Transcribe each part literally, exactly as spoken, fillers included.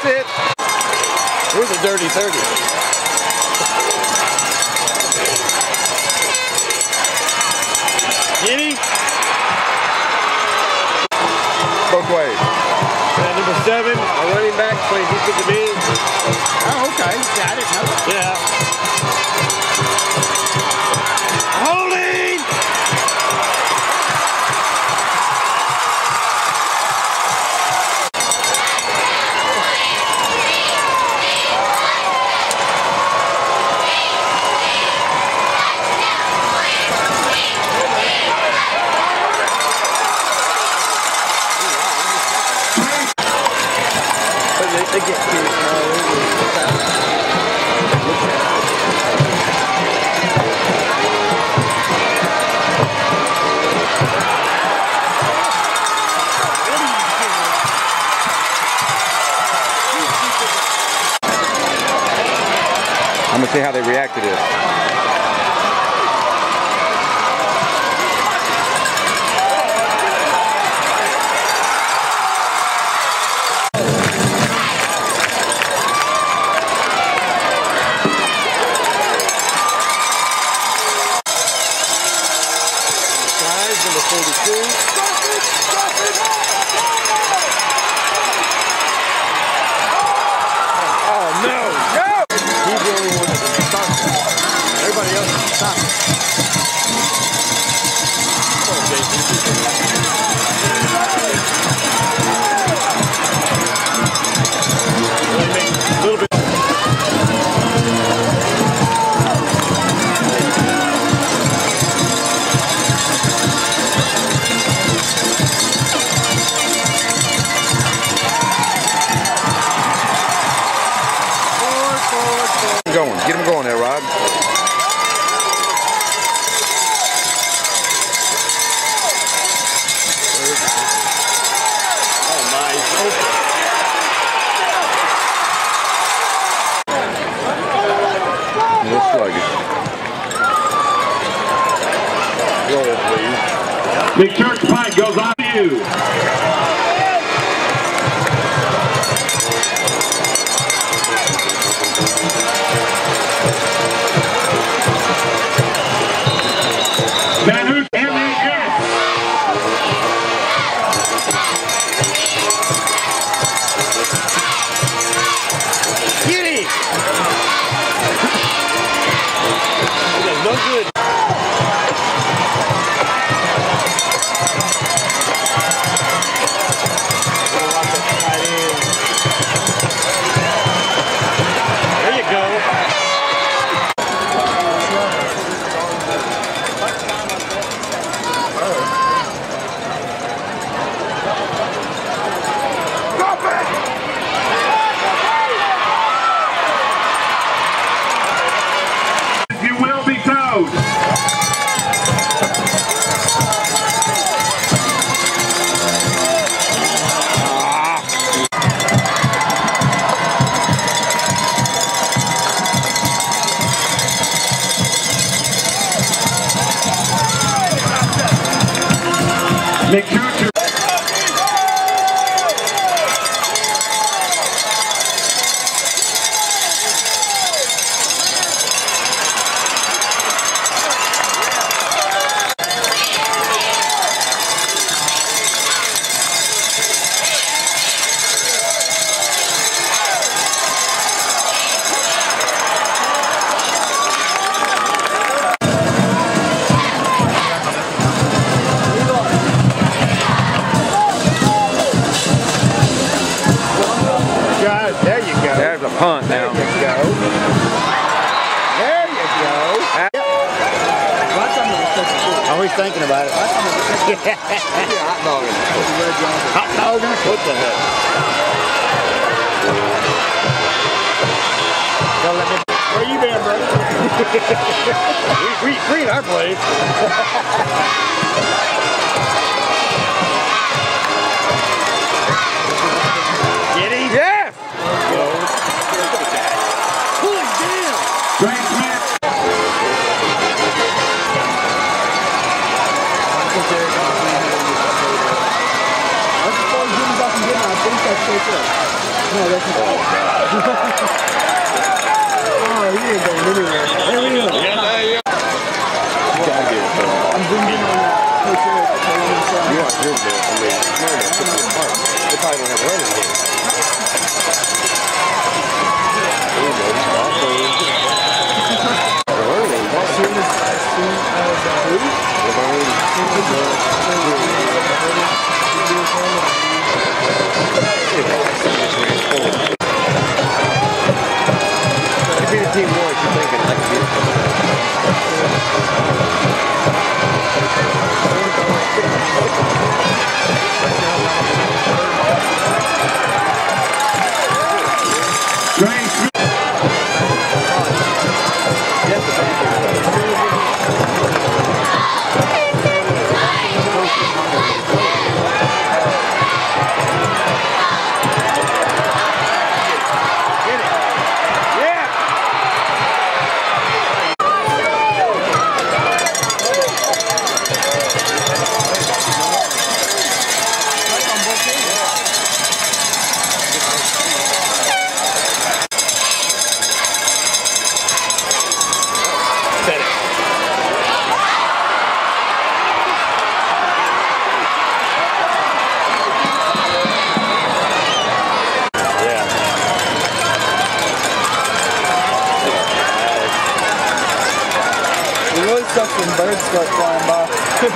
That's it. Here's a dirty thirty. Giddy. Both ways. And number seven, a running back, plays defensive end. Oh, okay. Yeah, I didn't know that. Yeah. Holding! They get too I'm gonna see how they react to this. Number forty-two. Oh no! Go! He's the only one that can stop it. Everybody else can stop it. Come on, Jason. Really make a little bit. Going. Get him going there, Rod. Oh, nice. A little sluggish. Roll, please. The church pike goes on to you. Van Hook and the yes. Get him! That's no good. There you go. You will be towed. Make sure to There you go. There's a punt now. There you go. There you go. Oh, he's thinking about it. Yeah. Hot dogging. Hot dogging? What the heck? Don't let me... Where you been, brother? we, we, we in our place. Get him? Yes! Go. Pull him down. Grant Smith. That's as far as Jimmy's up and getting, I think that's straight up. Oh, he ain't going anywhere. There we go. I'm zooming in on that. You want to do this? I mean, no, no, it's just apart. They probably don't have running here. There you go. Also, As soon as, as soon as uh, you beat a team once, you're thinking I can beat sucks when birds start flying by.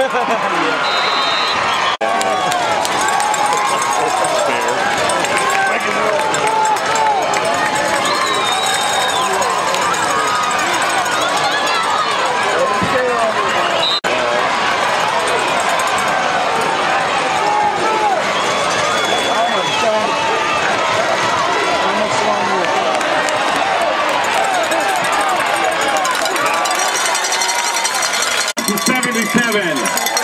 seventy-seven.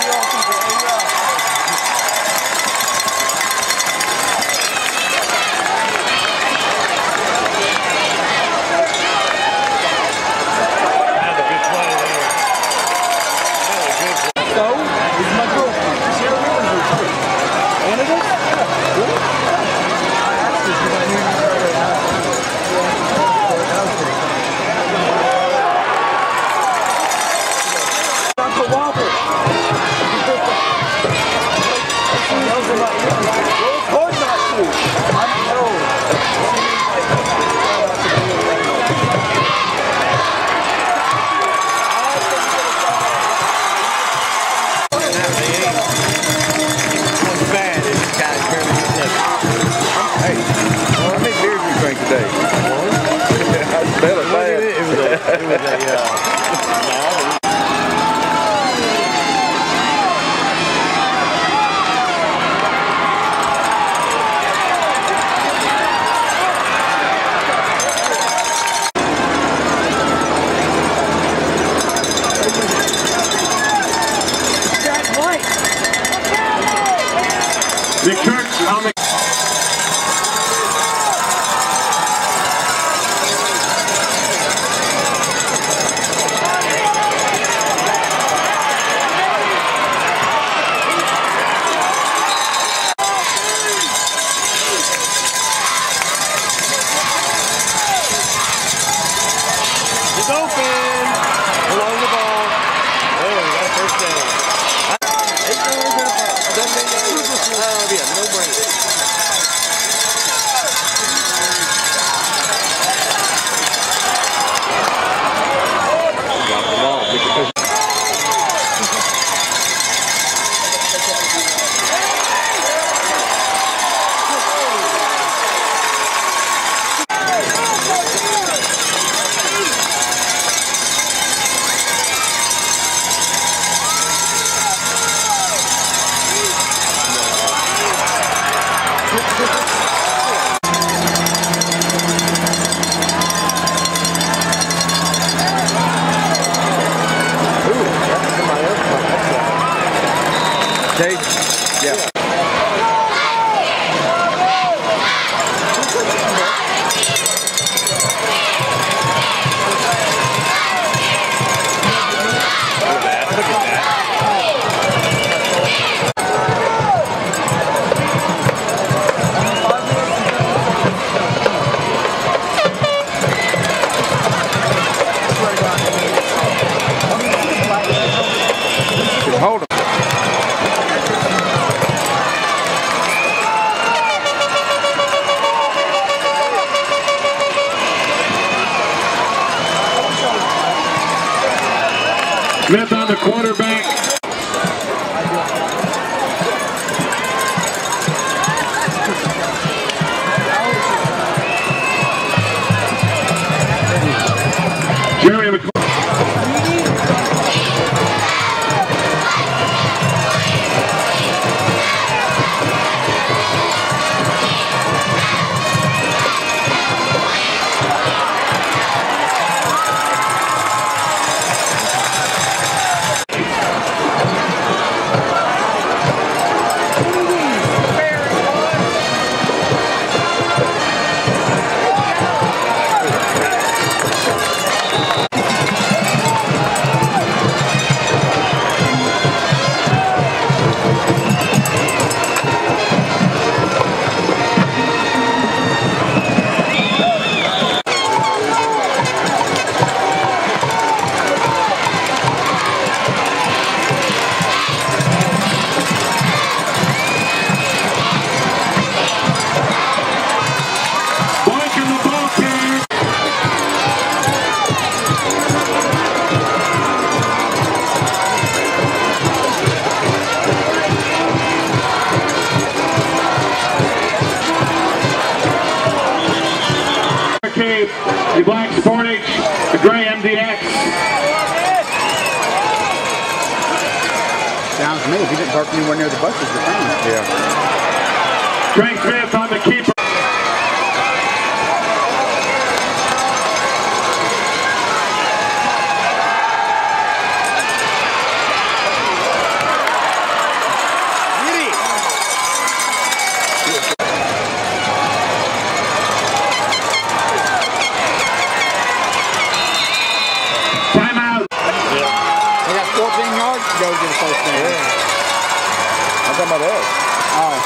Today. I smell it bad. It was a, it was a, uh, The Kirks on the it's open. Along the ball. Oh, we got a first down. Oh, yeah, no more. Smith on the quarterback. Jerry McClure. The black Sportage, the gray M D X. Sounds to me, if he didn't park anywhere near the buses, you're fine. Yeah. Trey Smith on the keeper. Go to the first game. Yeah. I'm talking about us. Oh.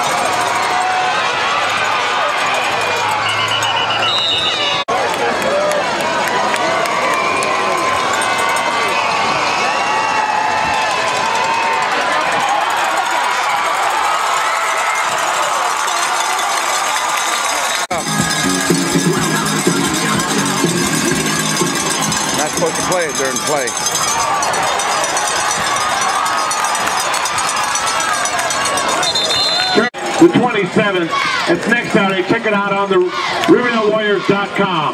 Not supposed to play it during play. The twenty-seventh. It's next Saturday. Check it out on the Riverdale Warriors dot com.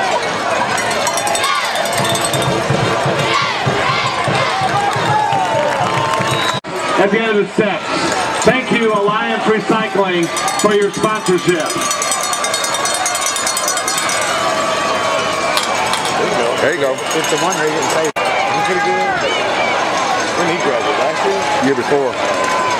At the end of the set, thank you Alliance Recycling for your sponsorship. There you go. It's the one where you didn't say he's pretty good. When he graduated last year? Year before.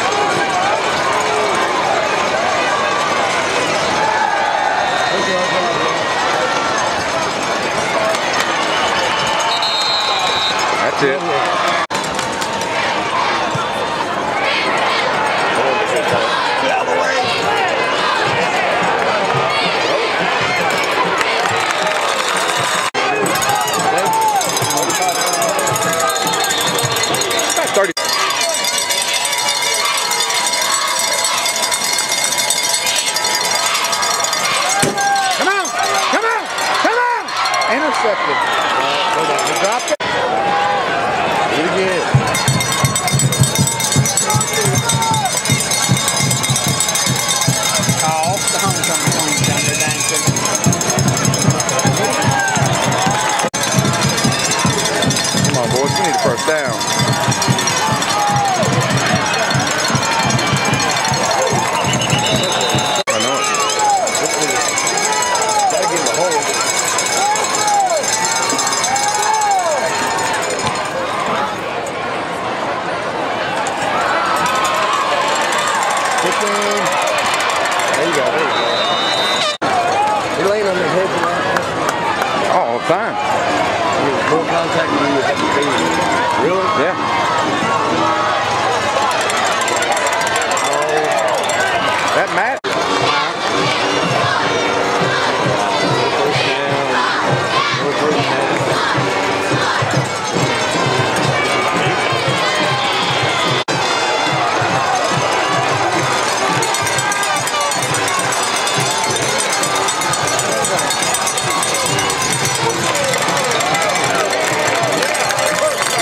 That's it. thirty. Come on! Come on! Come on! Intercepted. Uh, he dropped it. Do it again. Oh, the homecoming points down there dancing. Come on, boys. We need a first down. I know it. Gotta get in the hole. There you go, there you go. You're laying on their heads around. Oh, fine. More contact than you would have to be. Really? Yeah.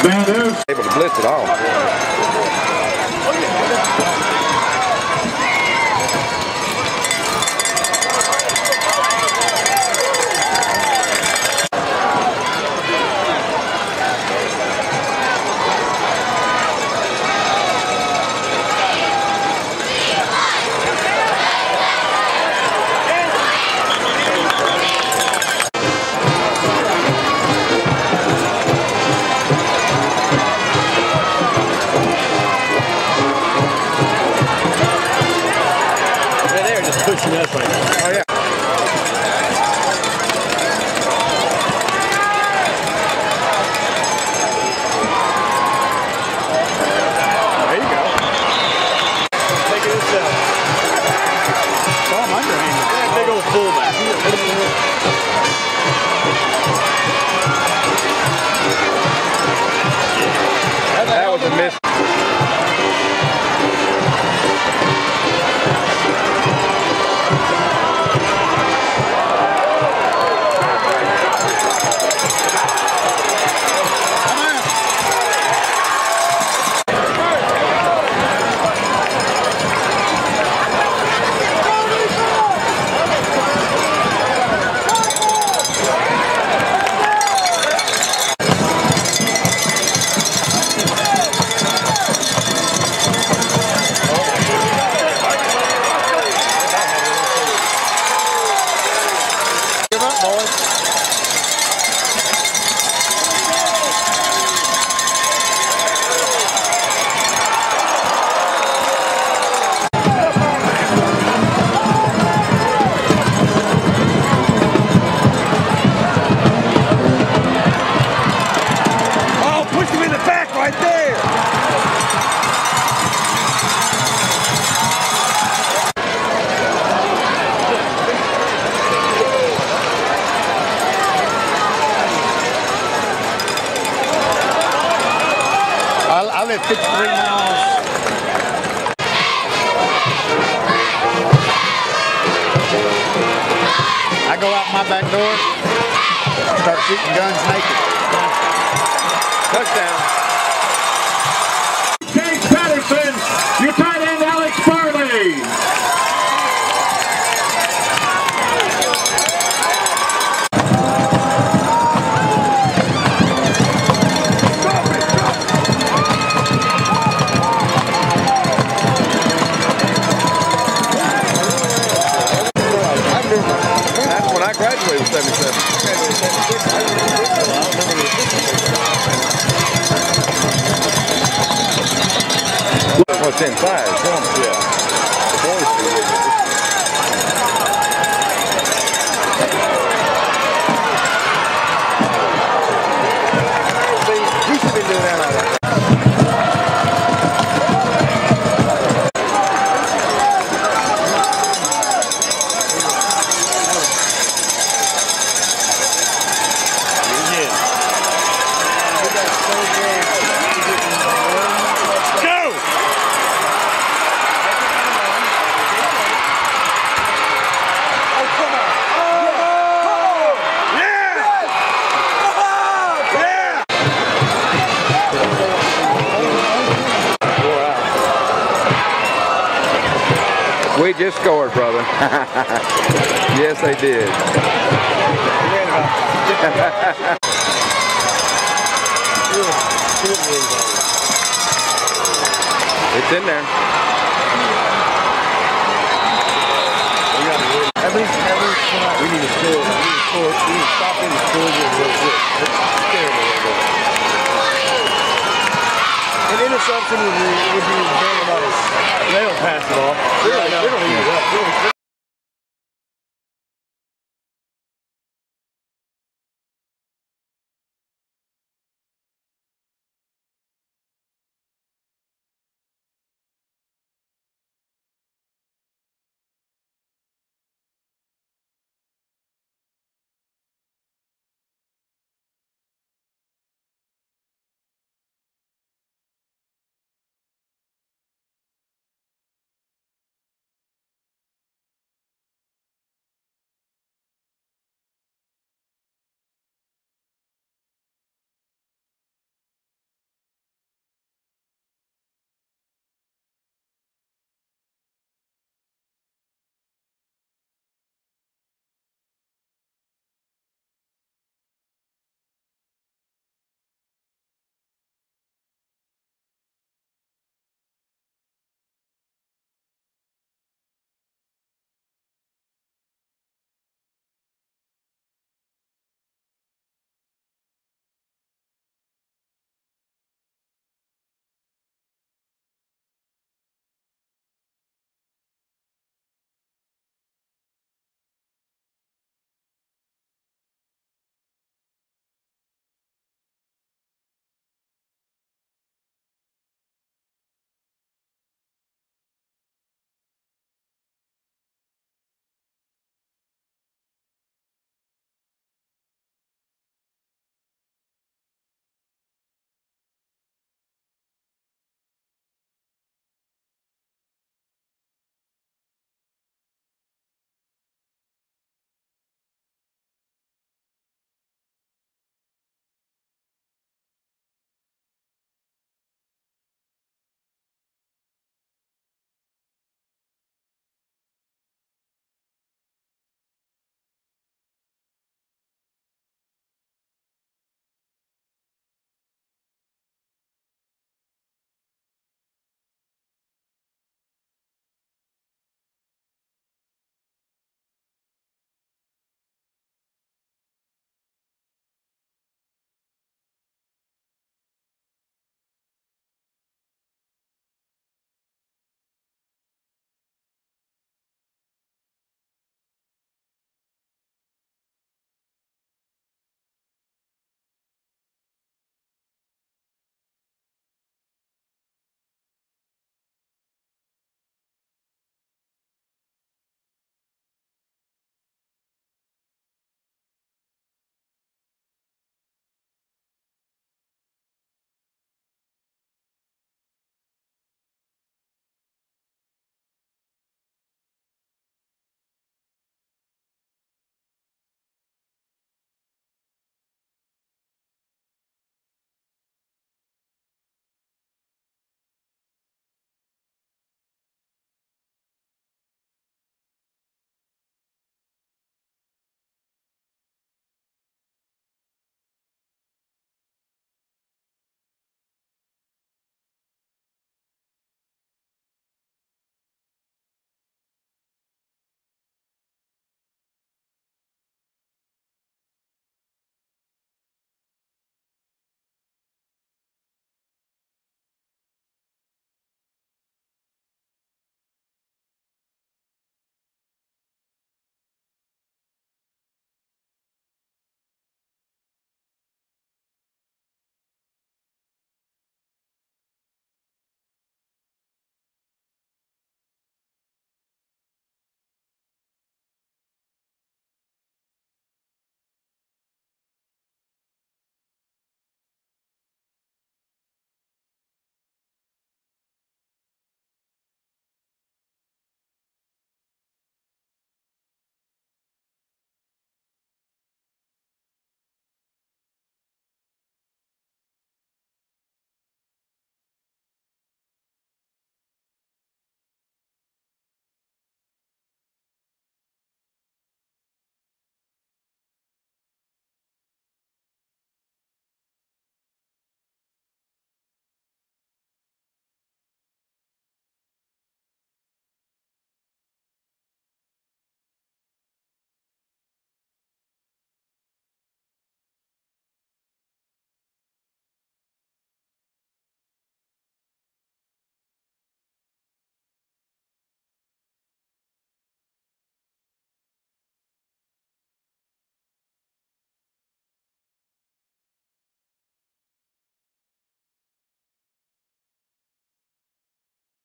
Bad news. Able to blitz it all. Pushing us right now. Oh, yeah. There you go. Take it yourself. Saw him underhand. Yeah, big old fullback. That was a miss. I live fifty-three miles. I go out my back door, start shooting guns naked. Touchdown. Chase Patterson, your tight end Alex Farley. That's when I graduated in seventy-seven. What's inside? Yeah. The boys See, you should be doing that all right. We just scored, brother. Yes, they did. It's in there. At least, at least tonight, we need to score. We need to score. We need to stop in the score real quick. It's terrible. An interception would be, would be very nice. They don't pass it off. They don't, they don't even do that.